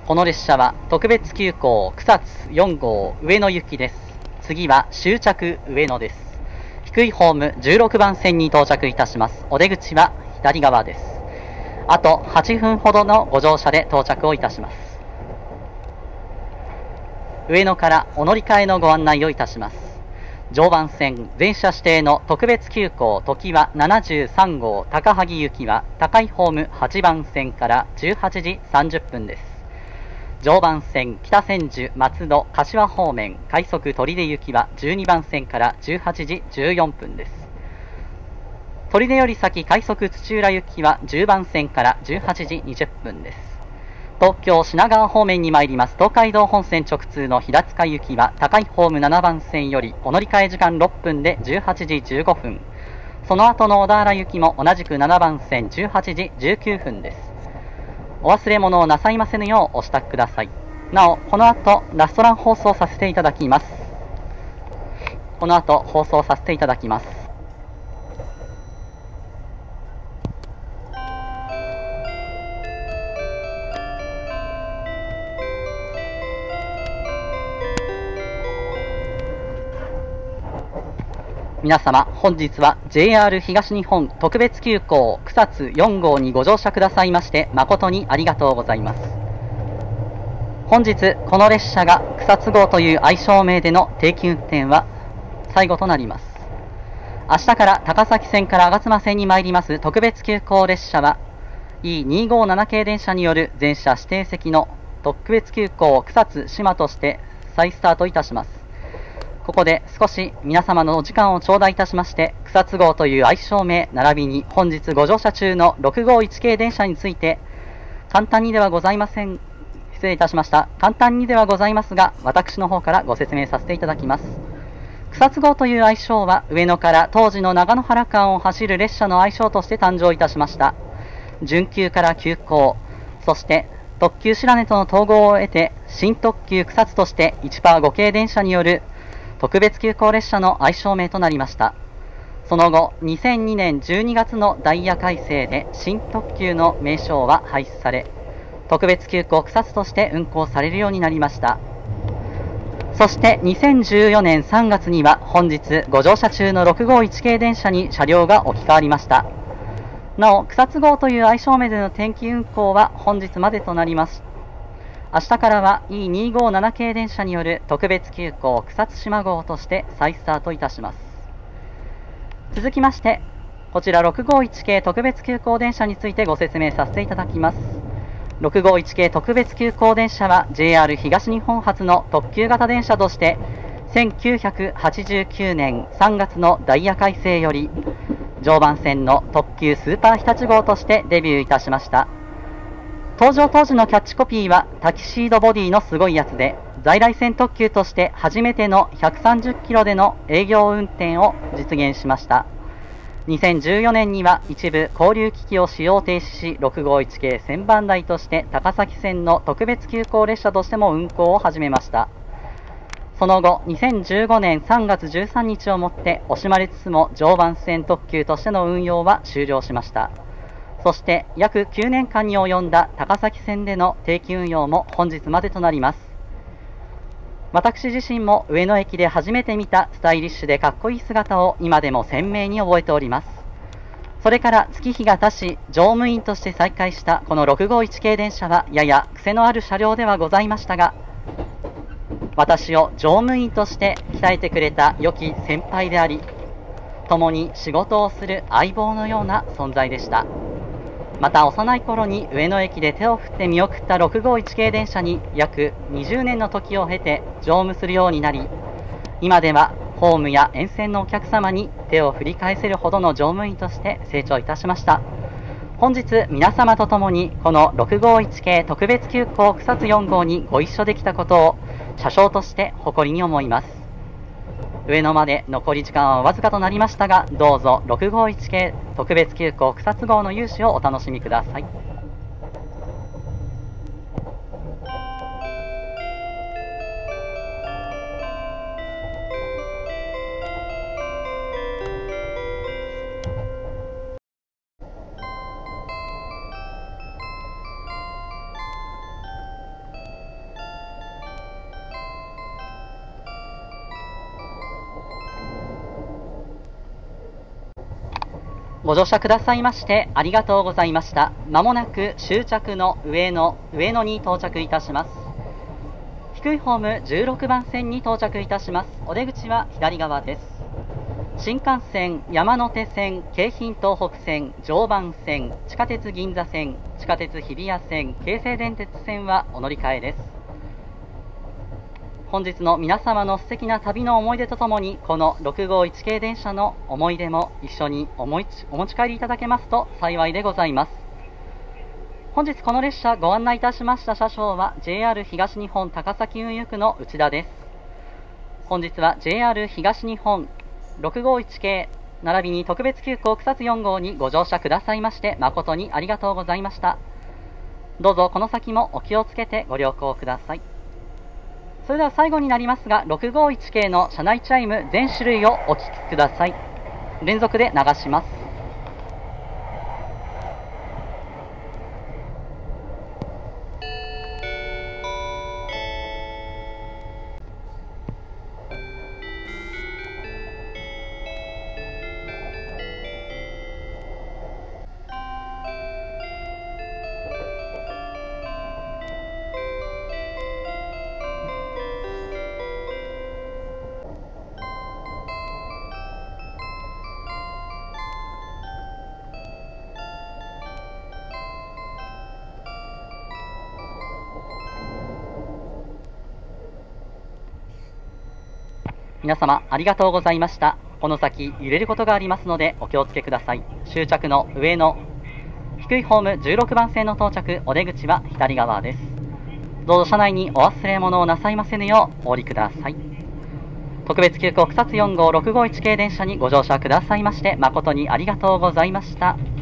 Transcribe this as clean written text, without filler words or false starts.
この列車は特別急行草津4号上野行きです。次は終着上野です。低いホーム16番線に到着いたします。お出口は左側です。あと8分ほどのご乗車で到着をいたします。上野からお乗り換えのご案内をいたします。常磐線全車指定の特別急行ときわ73号高萩行きは高いホーム8番線から18時30分です。常磐線北千住松戸柏方面快速砦行きは12番線から18時14分です。砦より先快速土浦行きは10番線から18時20分です。東京品川方面に参ります東海道本線直通の平塚行きは高いホーム7番線よりお乗り換え時間6分で18時15分。その後の小田原行きも同じく7番線18時19分です。お忘れ物をなさいませぬようお支度ください。なお、この後ラストラン放送させていただきます。この後放送させていただきます。皆様、本日は JR 東日本特別急行草津4号にご乗車くださいまして誠にありがとうございます。本日この列車が草津号という愛称名での定期運転は最後となります。明日から高崎線から吾妻線に参ります特別急行列車は E257 系電車による全車指定席の特別急行草津志摩として再スタートいたします。ここで少し皆様のお時間を頂戴いたしまして草津号という愛称名並びに本日ご乗車中の651系電車について簡単にではございません失礼いたしました簡単にではございますが私の方からご説明させていただきます。草津号という愛称は上野から当時の長野原間を走る列車の愛称として誕生いたしました。準急から急行そして特急しらねとの統合を得て新特急草津として1パー5系電車による特別急行列車の愛称名となりました。その後2002年12月のダイヤ改正で新特急の名称は廃止され特別急行草津として運行されるようになりました。そして2014年3月には本日ご乗車中の651系電車に車両が置き換わりました。なお草津号という愛称名での定期運行は本日までとなります。明日からは E257 系電車による特別急行草津志摩号として再スタートいたします。続きましてこちら651系特別急行電車についてご説明させていただきます。651系特別急行電車は JR 東日本発の特急型電車として1989年3月のダイヤ改正より常磐線の特急スーパー日立号としてデビューいたしました。登場当時のキャッチコピーはタキシードボディのすごいやつで在来線特急として初めての130キロでの営業運転を実現しました。2014年には一部交流機器を使用停止し651系1000番台として高崎線の特別急行列車としても運行を始めました。その後2015年3月13日をもって惜しまれつつも常磐線特急としての運用は終了しました。そして約9年間に及んだ高崎線での定期運用も本日までとなります。私自身も上野駅で初めて見たスタイリッシュでかっこいい姿を今でも鮮明に覚えております。それから月日が経ち乗務員として再開したこの651系電車はやや癖のある車両ではございましたが私を乗務員として鍛えてくれた良き先輩であり共に仕事をする相棒のような存在でした。また幼い頃に上野駅で手を振って見送った651系電車に約20年の時を経て乗務するようになり今ではホームや沿線のお客様に手を振り返せるほどの乗務員として成長いたしました。本日皆様と共にこの651系特別急行草津4号にご一緒できたことを車掌として誇りに思います。上野まで残り時間はわずかとなりましたがどうぞ651系特別急行草津号の勇姿をお楽しみください。 ご乗車くださいましてありがとうございました。まもなく終着の上野に到着いたします。低いホーム16番線に到着いたします。お出口は左側です。新幹線、山手線、京浜東北線、常磐線、地下鉄銀座線、地下鉄日比谷線、京成電鉄線はお乗り換えです。本日の皆様の素敵な旅の思い出とともに、この651系電車の思い出も一緒にお持ち帰りいただけますと幸いでございます。本日この列車ご案内いたしました車掌は JR 東日本高崎運輸区の内田です。本日は JR 東日本651系並びに特別急行草津4号にご乗車くださいまして誠にありがとうございました。どうぞこの先もお気をつけてご旅行ください。それでは最後になりますが、651系の車内チャイム全種類をお聞きください。連続で流します。皆様ありがとうございました。この先揺れることがありますのでお気をつけください。終着の上野低いホーム16番線の到着、お出口は左側です。どうぞ車内にお忘れ物をなさいませぬようお降りください。特別急行草津4号651系電車にご乗車くださいまして誠にありがとうございました。